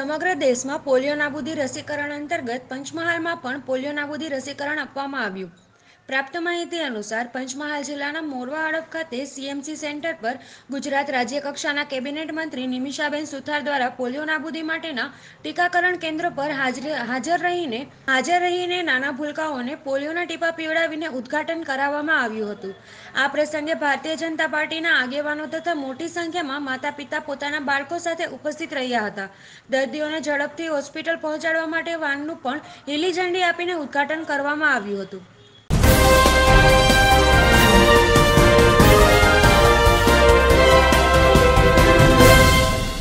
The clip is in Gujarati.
સમગ્ર દેશમાં પોલિયો નાબૂદી રસીકરણ અંતર્ગત પંચમહાલમાં પણ પોલિયો નાબૂદી રસીકરણ આપવામાં આવ્યું. પ્રાપ્ત માહિતી અનુસાર પંચમહાલ જિલ્લાના મોરવા હડફ ખાતે સીએમસી સેન્ટર પર ગુજરાત રાજ્ય કક્ષાના કેબિનેટ મંત્રી નિમિષાબેન સુથાર દ્વારા પોલિયો નાબૂદી માટેના ટીકાકરણ કેન્દ્ર પર હાજર રહીને નાના ભૂલકાઓને પોલિયોના ટીપા પીવડાવીને ઉદ્ઘાટન કરાવવામાં આવ્યું હતું. આ પ્રસંગે ભારતીય જનતા પાર્ટીના આગેવાનો તથા મોટી સંખ્યામાં માતા પિતા પોતાના બાળકો સાથે ઉપસ્થિત રહ્યા હતા. દર્દીઓને ઝડપથી હોસ્પિટલ પહોંચાડવા માટે વાનનું પણ લીલી ઝંડી આપીને ઉદ્ઘાટન કરવામાં આવ્યું હતું.